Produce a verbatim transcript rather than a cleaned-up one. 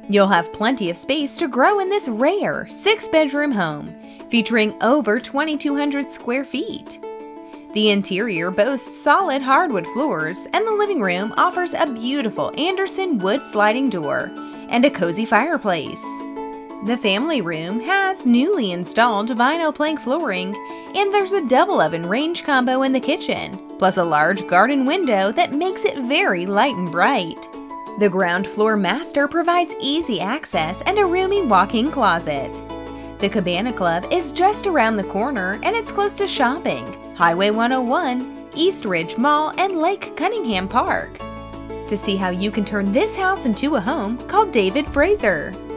You'll have plenty of space to grow in this rare six-bedroom home, featuring over twenty-two hundred square feet. The interior boasts solid hardwood floors, and the living room offers a beautiful Anderson wood sliding door and a cozy fireplace. The family room has newly installed vinyl plank flooring, and there's a double oven range combo in the kitchen, plus a large garden window that makes it very light and bright. The ground floor master provides easy access and a roomy walk-in closet. The Cabana Club is just around the corner, and it's close to shopping, Highway one oh one, East Ridge Mall, and Lake Cunningham Park. To see how you can turn this house into a home, call David Fraser.